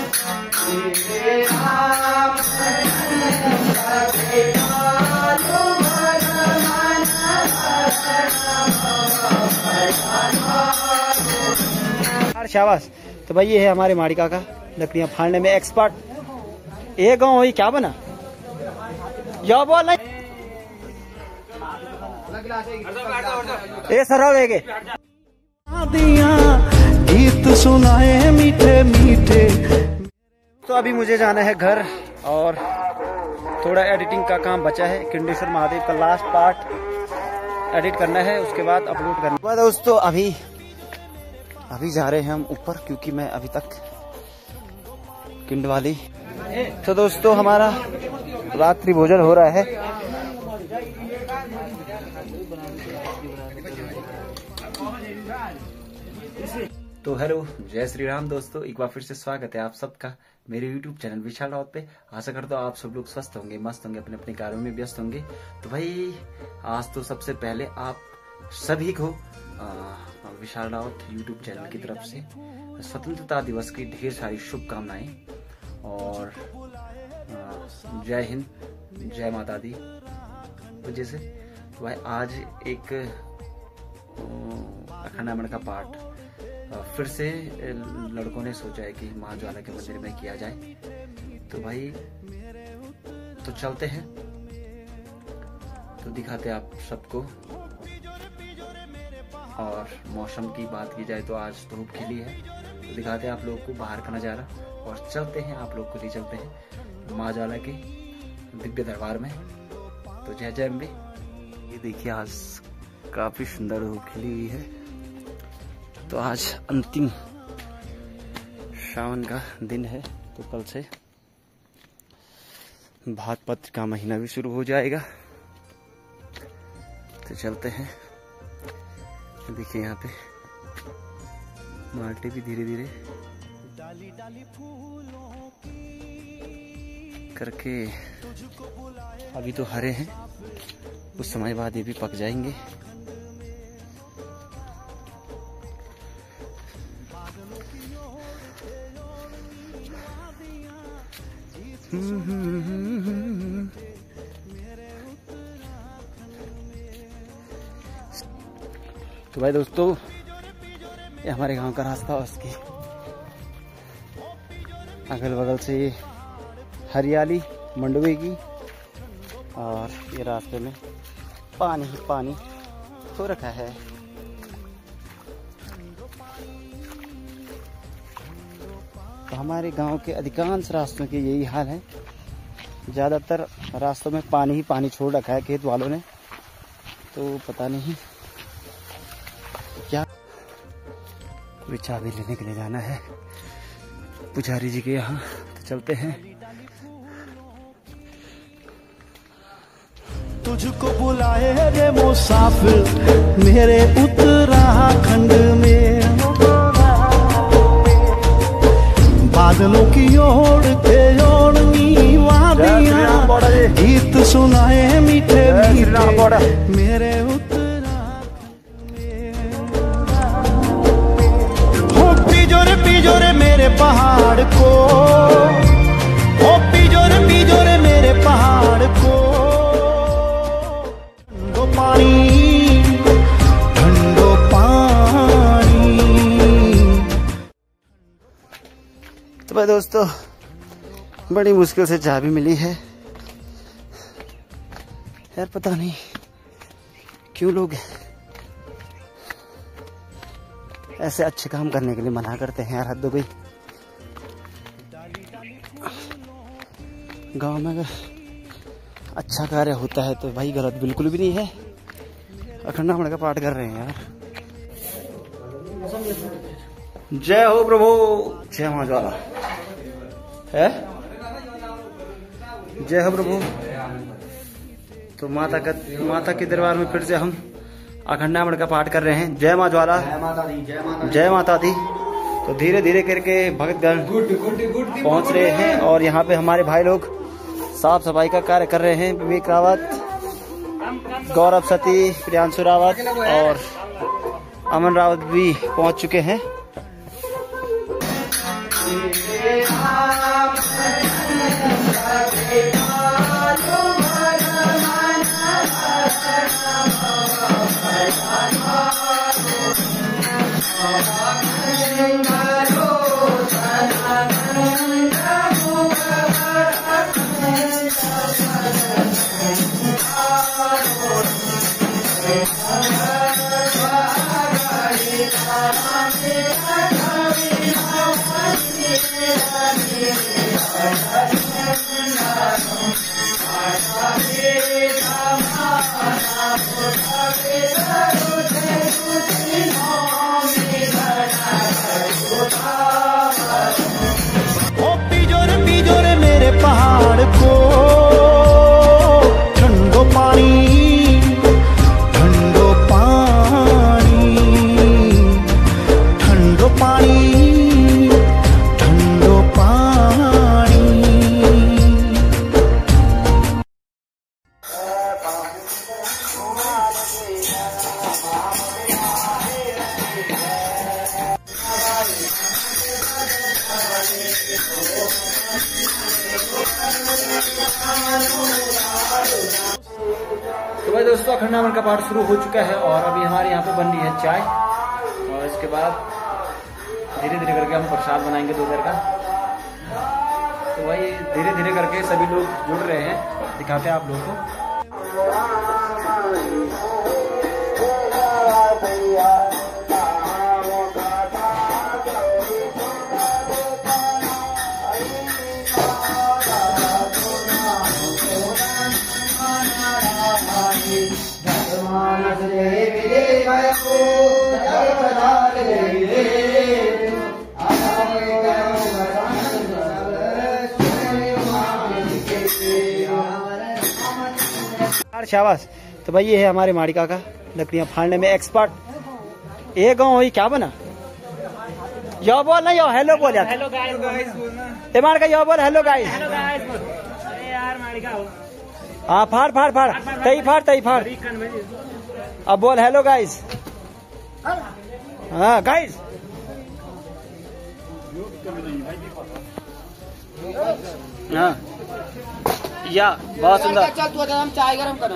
शाबाश। तो भाई ये है हमारे माड़ी काका, लकड़ियां फाड़ने में एक्सपर्ट। एक गाँव हुई क्या बना या बोल ए सर गीत सुनाए मीठे मीठे। तो अभी मुझे जाना है घर और थोड़ा एडिटिंग का काम बचा है। किंडेश्वर महादेव का लास्ट पार्ट एडिट करना है, उसके बाद अपलोड करना है। दोस्तों अभी जा रहे हैं हम ऊपर, क्योंकि मैं अभी तक किंडवाली। तो दोस्तों हमारा रात्रि भोजन हो रहा है। तो हेलो, जय श्री राम दोस्तों, एक बार फिर से स्वागत है आप सबका मेरे YouTube चैनल विशाल राउत पे। आशा करता हूँ आप सब लोग स्वस्थ होंगे, मस्त होंगे, अपने अपने कार्यों में व्यस्त होंगे। तो भाई आज तो सबसे पहले आप सभी को विशाल राउत YouTube चैनल की तरफ से स्वतंत्रता दिवस की ढेर सारी शुभकामनाएं और जय हिंद, जय माता दी। तो जैसे भाई आज एक अखंड रामायण का पाठ फिर से लड़कों ने सोचा है कि माँ ज्वाला के मंदिर में किया जाए। तो भाई तो चलते हैं, तो दिखाते हैं आप सबको। और मौसम की बात की जाए तो आज धूप खिली है, तो दिखाते हैं आप लोगों को बाहर का नज़ारा और चलते हैं, आप लोग को ले चलते हैं माँ ज्वाला के दिव्य दरबार में। तो जय जय अम्बे। ये देखिए आज काफी सुंदर धूप खिली हुई है। तो आज अंतिम सावन का दिन है, तो कल से भाद्रपद का महीना भी शुरू हो जाएगा। तो चलते हैं, देखिए यहाँ पे माल्टे भी धीरे धीरे करके अभी तो हरे हैं, कुछ समय बाद ये भी पक जाएंगे। तो भाई दोस्तों ये हमारे गांव का रास्ता, उसकी अगल बगल से हरियाली मंडवे की, और ये रास्ते में पानी ही पानी हो रखा है। तो हमारे गांव के अधिकांश रास्तों के यही हाल है, ज़्यादातर रास्तों में पानी ही पानी छोड़ रखा है खेत वालों ने। तो पता नहीं क्या, कोई चाबी लेने के लिए जाना है पुजारी जी के यहाँ, तो चलते हैं। तुझको बुलाए रे मुसाफिर मेरे उत्तराखंड में, बादलों की ओर के ओढ़नी वादियां, गीत सुनाए मीठे मीठे मेरे उत्तराखंड में। हो पिजोरे मेरे पहाड़ को, हो पिजोरे मेरे पहाड़ को, ठंडो पानी। तो भाई दोस्तों बड़ी मुश्किल से चाबी मिली है यार, पता नहीं क्यों लोग ऐसे अच्छे काम करने के लिए मना करते हैं यार, हद हो गई। गांव में अगर अच्छा कार्य होता है तो भाई गलत बिल्कुल भी नहीं है। अखंड रामायण का पाठ कर रहे हैं यार। जय हो प्रभु, जय माँ ज्वाला है, जय हो प्रभु। तो माता के दरबार में फिर से हम अखंड रामायण का पाठ कर रहे हैं। जय माँ ज्वाला, जय माता दी। तो धीरे धीरे करके भक्तगण पहुंच रहे हैं, और यहाँ पे हमारे भाई लोग साफ सफाई का कार्य कर रहे हैं। विवेक रावत, गौरव सती, प्रियांशु रावत और अमन रावत भी पहुंच चुके हैं। तो भाई दोस्तों अखंडावन का पाठ शुरू हो चुका है और अभी हमारे यहाँ पे बन रही है चाय और इसके बाद धीरे धीरे करके हम प्रसाद बनाएंगे दोपहर का। तो भाई धीरे धीरे करके सभी लोग जुड़ रहे हैं, दिखाते हैं आप लोगों को। शाबाश। तो भाई ये है हमारे माड़िका का लकड़ियां फाड़ने में एक्सपर्ट। एक गाँव हुई क्या बना यो बोल ना, यो हेलो बोल यार, हेलो गाइस बोलना माड़का, यो बोल हेलो गाइस। अरे यार माड़िका हो, हाँ फाड़ फाड़ फाड़ तई फाड़ तई फाड़। अब बोल हेलो गाइस। हाँ गाइस। हाँ या बहुत सुंदर। चल तू हम चाय गरम करना।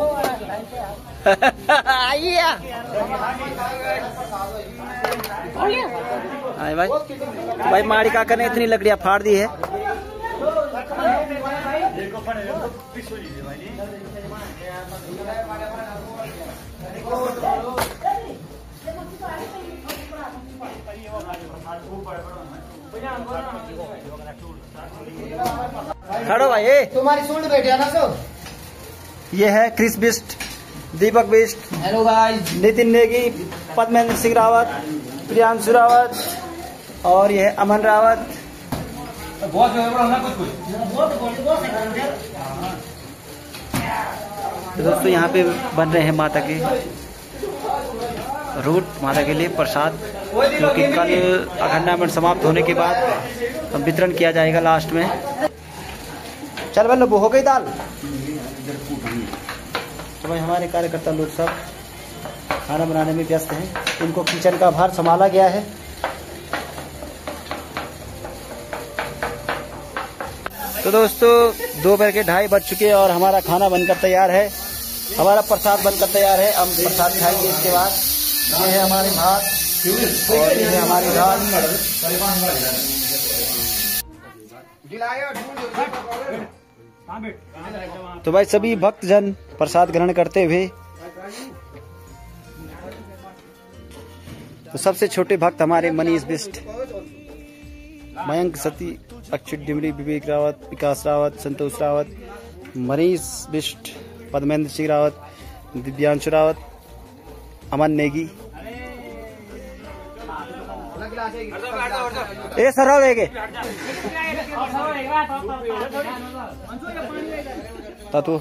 आइए भाई। तो भाई माड़ी काका ने इतनी लकड़ियां फाड़ दी है। खड़ो भाई, तुम्हारी सूंड बैठे ना सो। ये है क्रिस बिस्ट, दीपक बिस्ट, हेलो गाइस, नितिन नेगी, पद्मेंद्र सिंह रावत, प्रियांशु रावत और ये है अमन रावत। तो दोस्तों यहाँ पे बन रहे हैं माता के रूट, माता के लिए प्रसाद, क्योंकि कल अखंडावन समाप्त होने के बाद वितरण किया जाएगा लास्ट में। चल बल्लू हो गई दाल। तो भाई हमारे कार्यकर्ता लोग सब खाना बनाने में व्यस्त हैं, इनको किचन का भार संभाला गया है। तो दोस्तों दोपहर के 2:30 बज चुके हैं और हमारा खाना बनकर तैयार है, हमारा प्रसाद बनकर तैयार है। हम प्रसाद खाएंगे इसके बाद। ये है हमारे भात और ये है हमारी दाल। तो भाई सभी भक्तजन प्रसाद ग्रहण करते हुए, तो सबसे छोटे भक्त हमारे मनीष बिस्ट, मयंक सती, अक्षुत डिमरी, विवेक रावत, विकास रावत, संतोष रावत, मनीष बिस्ट, पद्मेंद्र सिंह रावत, दिव्यांशु रावत, अमन नेगी। ए सर तू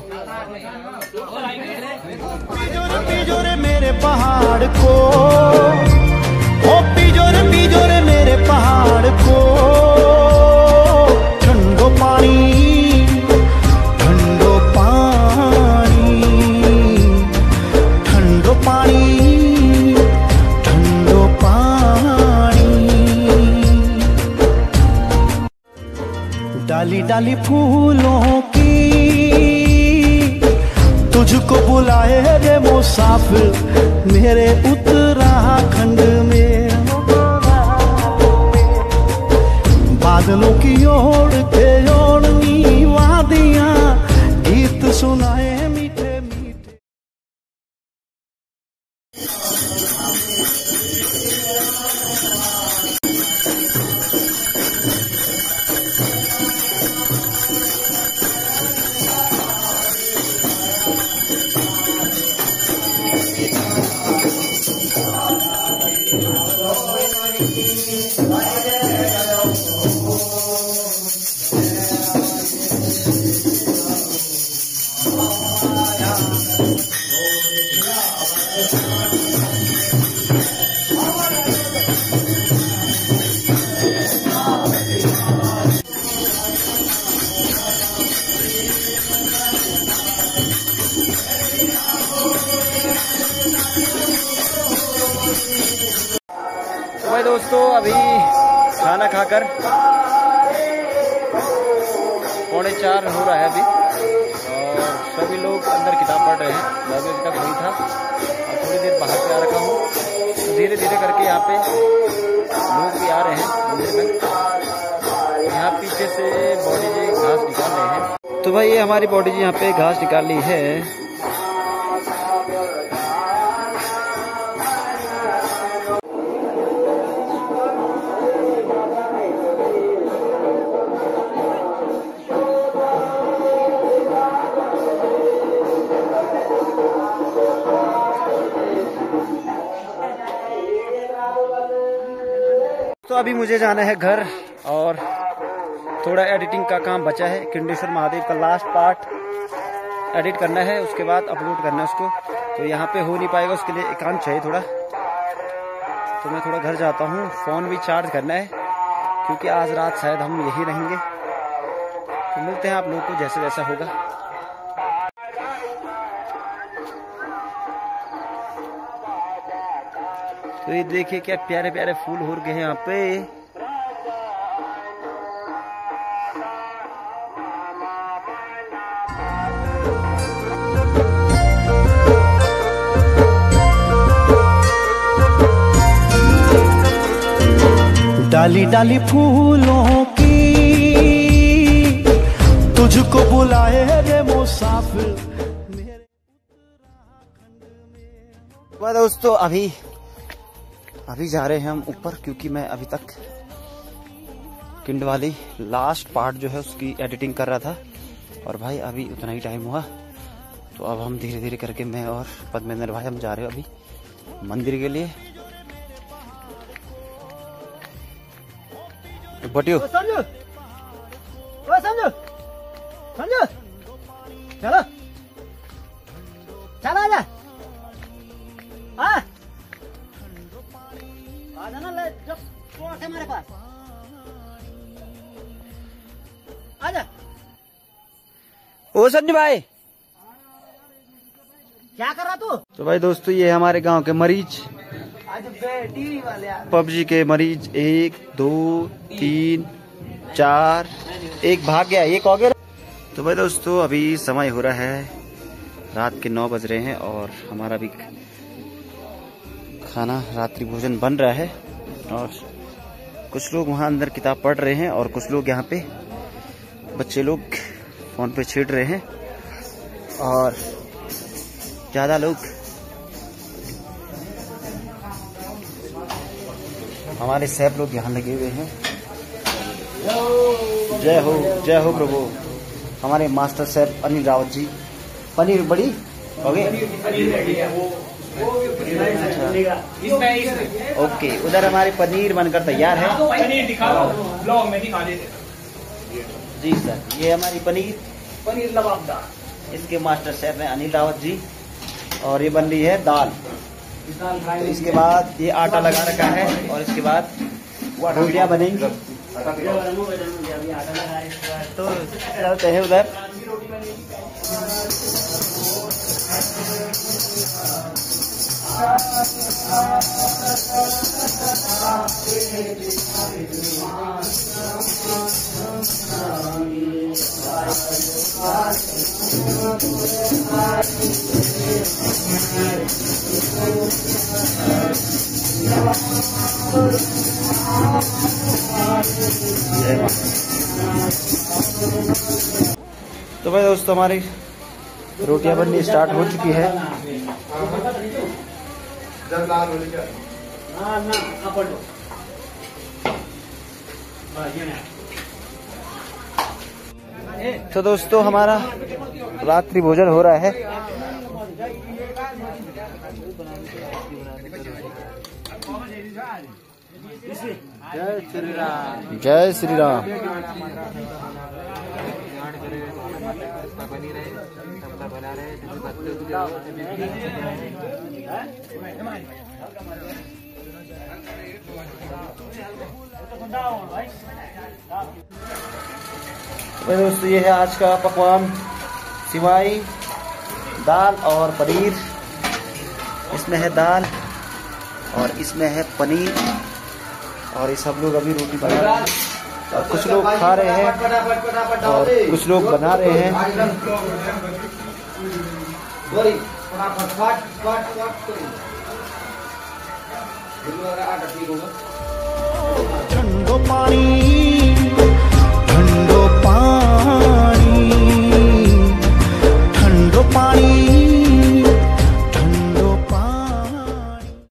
पीजो रे मेरे पहाड़ को, ओ पीजो रे मेरे पहाड़ को। ठंडो पानी ठंडो पानी ठंडो पानी ठंडो पानी। डाली डाली फूलों की तुझको बुलाए रे मुसाफिर मेरे उत्तराखंड में। बादलों की ओर के ओढ़नी वादियां गीत सुनाए मीठे मीठे। भाई दोस्तों अभी खाना खाकर 4:45 हो रहा है अभी और सभी लोग अंदर किताब पढ़ रहे हैं। मैं भी अभी तक वही था और थोड़ी देर बाहर पे आ रखा हूँ। तो धीरे धीरे करके यहाँ पे लोग भी आ रहे हैं मंदिर में। यहाँ पीछे से बॉडी जी घास निकाल रहे हैं। तो भाई ये हमारी बॉडी जी यहाँ पे घास निकाल ली है। तो अभी मुझे जाना है घर और थोड़ा एडिटिंग का काम बचा है। किंडेश्वर महादेव का लास्ट पार्ट एडिट करना है, उसके बाद अपलोड करना है उसको। तो यहाँ पे हो नहीं पाएगा, उसके लिए एकांत चाहिए थोड़ा। तो मैं थोड़ा घर जाता हूँ, फ़ोन भी चार्ज करना है क्योंकि आज रात शायद हम यही रहेंगे। तो मिलते हैं आप लोगों को जैसे जैसा होगा। तो ये देखिए क्या प्यारे प्यारे फूल हो गए हैं यहाँ पे। डाली डाली फूलों की तुझको बुलाए रे मुसाफिर। दोस्तों अभी जा रहे हैं हम ऊपर क्योंकि मैं अभी तक किंड वाली लास्ट पार्ट जो है उसकी एडिटिंग कर रहा था और भाई अभी उतना ही टाइम हुआ। तो अब हम धीरे धीरे करके मैं और पद्मेंद्र भाई हम जा रहे हो अभी मंदिर के लिए। बटियो समझो समझो समझो, चलो चलो आजा आजा ना, ले जब है हमारे पास आजा। ओ संजू भाई क्या कर रहा तू? तो भाई दोस्तों ये हमारे गांव के मरीज, टीवी वाले पबजी के मरीज 1 2 3 4, एक भाग गया, एक हो गया। तो भाई दोस्तों अभी समय हो रहा है, रात के 9 बज रहे हैं और हमारा भी खाना रात्रि भोजन बन रहा है और कुछ लोग वहाँ अंदर किताब पढ़ रहे हैं और कुछ लोग यहाँ पे बच्चे लोग फोन पे छेड़ रहे हैं और ज्यादा लोग हमारे सैफ लोग यहाँ लगे हुए हैं। जय हो प्रभु। हमारे मास्टर सैफ अनिल रावत जी। पनीर बड़ी हो गई, ओके। उधर हमारी पनीर बनकर तैयार है। पनीर दिखाओ, ब्लॉग में दिखा देते। जी सर, ये हमारी पनीर लबाबदार। इसके मास्टर शेफ हैं अनिल रावत जी और ये बन रही है दाल। तो इसके बाद ये आटा लगा रखा है और इसके बाद रोटियां बनेंगी। तो चलते हैं उधर। तो भाई दोस्तों हमारी रोटियां बननी स्टार्ट हो चुकी है। तो दोस्तों हमारा रात्रि भोजन हो रहा है। जय श्री राम। दोस्तों ये है आज का पकवान, सिवाई, दाल और पनीर। इसमें है दाल और इसमें है पनीर और ये सब लोग अभी रोटी बना रहे हैं। और कुछ लोग खा रहे हैं और कुछ लोग बना रहे हैं। ठंडो पानी